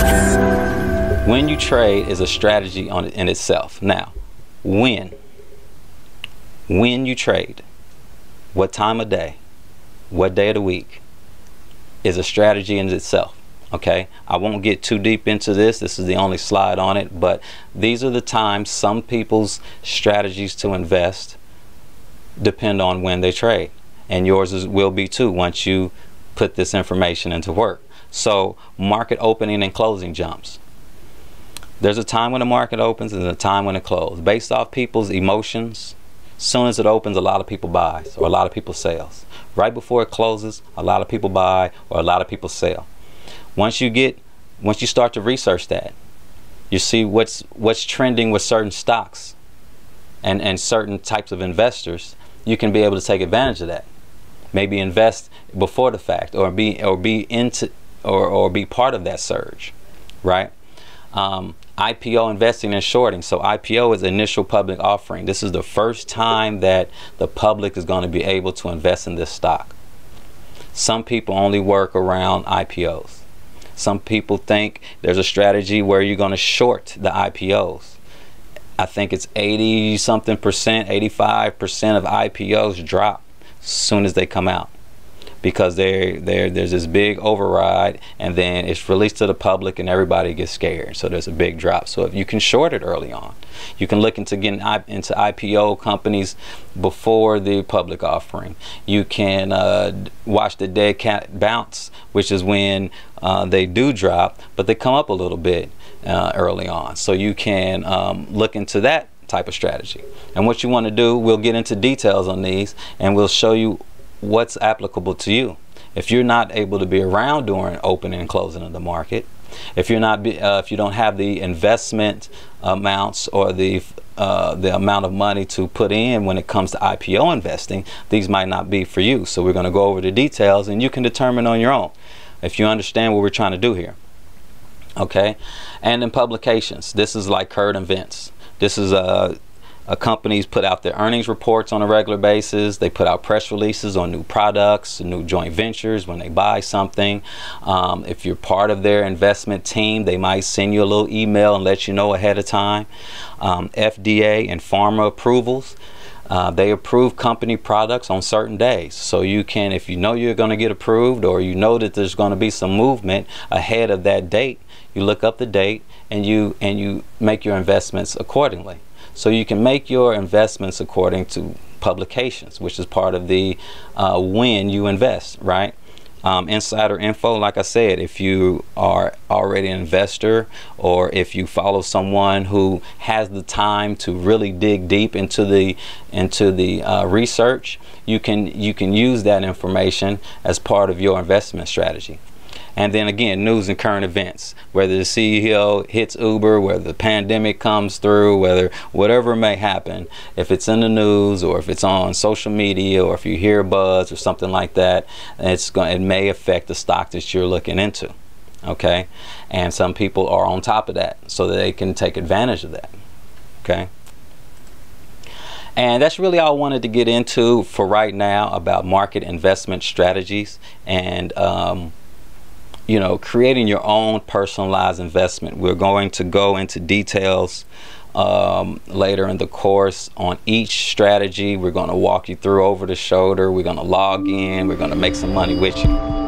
When you trade is a strategy in itself. Now, when you trade, what time of day, what day of the week, is a strategy in itself. Okay, I won't get too deep into this. This is the only slide on it, but these are the times some people's strategies to invest depend on when they trade, and yours will be too once you put this information into work. So market opening and closing jumps. There's a time when the market opens and a time when it closes. Based off people's emotions, as soon as it opens, a lot of people buy or a lot of people sells. Right before it closes, a lot of people buy or a lot of people sell. Once you start to research that, you see what's trending with certain stocks and certain types of investors, you can be able to take advantage of that. Maybe invest before the fact, or be part of that surge, right? IPO investing and shorting. So IPO is initial public offering. This is the first time that the public is going to be able to invest in this stock. Some people only work around IPOs. Some people think there's a strategy where you're going to short the IPOs. I think it's 80-something percent, 85% of IPOs drop as soon as they come out, because there's this big override, and then it's released to the public and everybody gets scared, so there's a big drop. So if you can short it early on, you can look into getting into IPO companies before the public offering. You can watch the dead cat bounce, which is when they do drop, but they come up a little bit early on. So you can look into that type of strategy. And what you want to do, we'll get into details on these and we'll show you what's applicable to you. If you're not able to be around during opening and closing of the market, if you don't have the investment amounts or the amount of money to put in when it comes to IPO investing, these might not be for you. So we're going to go over the details and you can determine on your own if you understand what we're trying to do here. Okay, and in publications, this is like current events. This is companies put out their earnings reports on a regular basis. They put out press releases on new products, new joint ventures when they buy something. If you're part of their investment team, they might send you a little email and let you know ahead of time. FDA and pharma approvals. They approve company products on certain days. So you can, if you know you're going to get approved, or you know that there's going to be some movement ahead of that date, you look up the date and you make your investments accordingly. So you can make your investments according to publications, which is part of the when you invest, right? Insider info, like I said, if you are already an investor, or if you follow someone who has the time to really dig deep into the research, you can use that information as part of your investment strategy. And then again, news and current events, whether the CEO hits Uber, whether the pandemic comes through, whatever may happen, if it's in the news or if it's on social media or if you hear buzz or something like that, it may affect the stock that you're looking into. Okay, and some people are on top of that so that they can take advantage of that. Okay. And that's really all I wanted to get into for right now about market investment strategies and you know, creating your own personalized investment. We're going to go into details later in the course on each strategy. We're going to walk you through over the shoulder. We're going to log in. We're going to make some money with you.